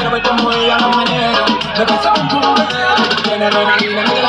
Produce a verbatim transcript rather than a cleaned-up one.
muévete muy a la manera. Me pasa un cumbero, tiene adrenalina,